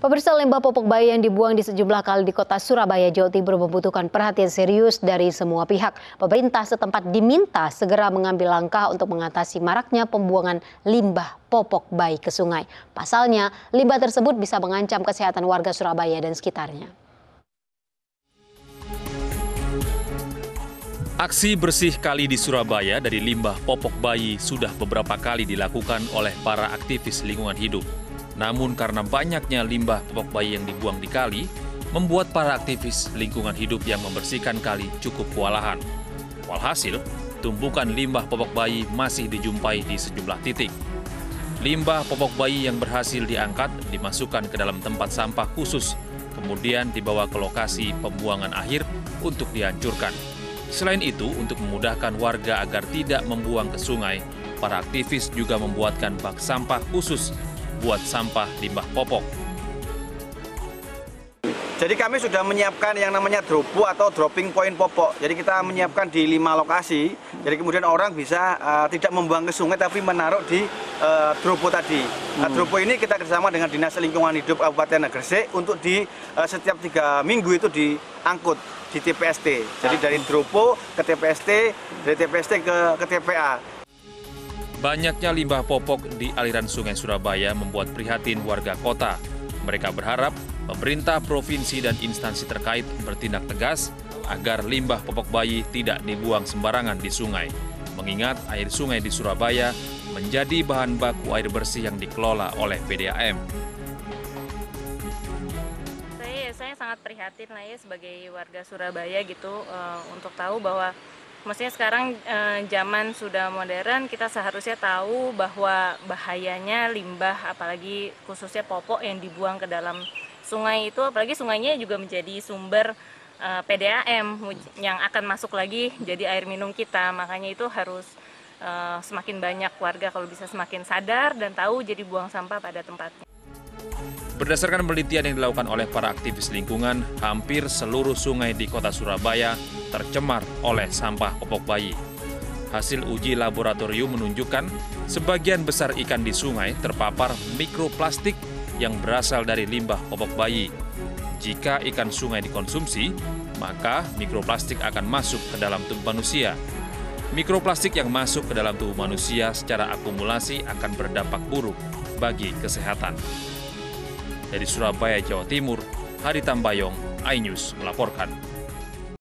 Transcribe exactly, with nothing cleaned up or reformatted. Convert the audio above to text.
Pemirsa, limbah popok bayi yang dibuang di sejumlah kali di kota Surabaya, Jawa Timur membutuhkan perhatian serius dari semua pihak. Pemerintah setempat diminta segera mengambil langkah untuk mengatasi maraknya pembuangan limbah popok bayi ke sungai. Pasalnya, limbah tersebut bisa mengancam kesehatan warga Surabaya dan sekitarnya. Aksi bersih kali di Surabaya dari limbah popok bayi sudah beberapa kali dilakukan oleh para aktivis lingkungan hidup. Namun karena banyaknya limbah popok bayi yang dibuang di kali, membuat para aktivis lingkungan hidup yang membersihkan kali cukup kewalahan. Walhasil, tumpukan limbah popok bayi masih dijumpai di sejumlah titik. Limbah popok bayi yang berhasil diangkat dimasukkan ke dalam tempat sampah khusus, kemudian dibawa ke lokasi pembuangan akhir untuk dihancurkan. Selain itu, untuk memudahkan warga agar tidak membuang ke sungai, para aktivis juga membuatkan bak sampah khusus buat sampah limbah popok. Jadi kami sudah menyiapkan yang namanya dropo atau dropping point popok. Jadi kita menyiapkan di lima lokasi. Jadi kemudian orang bisa uh, tidak membuang ke sungai tapi menaruh di uh, dropo tadi. Nah, dropo ini kita kerjasama dengan Dinas Lingkungan Hidup Kabupaten Gresik untuk di uh, setiap tiga minggu itu diangkut di T P S T. Jadi dari dropo ke T P S T, dari T P S T ke, ke T P A. Banyaknya limbah popok di aliran Sungai Surabaya membuat prihatin warga kota. Mereka berharap pemerintah provinsi dan instansi terkait bertindak tegas agar limbah popok bayi tidak dibuang sembarangan di sungai. Mengingat air sungai di Surabaya menjadi bahan baku air bersih yang dikelola oleh P D A M. Saya, saya sangat prihatin lah ya sebagai warga Surabaya gitu uh, untuk tahu bahwa maksudnya sekarang eh, zaman sudah modern, kita seharusnya tahu bahwa bahayanya limbah, apalagi khususnya popok yang dibuang ke dalam sungai itu, apalagi sungainya juga menjadi sumber eh, P D A M yang akan masuk lagi jadi air minum kita. Makanya itu harus eh, semakin banyak warga kalau bisa semakin sadar dan tahu jadi buang sampah pada tempatnya. Berdasarkan penelitian yang dilakukan oleh para aktivis lingkungan, hampir seluruh sungai di kota Surabaya tercemar oleh sampah popok bayi. Hasil uji laboratorium menunjukkan sebagian besar ikan di sungai terpapar mikroplastik yang berasal dari limbah popok bayi. Jika ikan sungai dikonsumsi, maka mikroplastik akan masuk ke dalam tubuh manusia. Mikroplastik yang masuk ke dalam tubuh manusia secara akumulasi akan berdampak buruk bagi kesehatan. Dari Surabaya, Jawa Timur, Hari Tambayong, iNews melaporkan.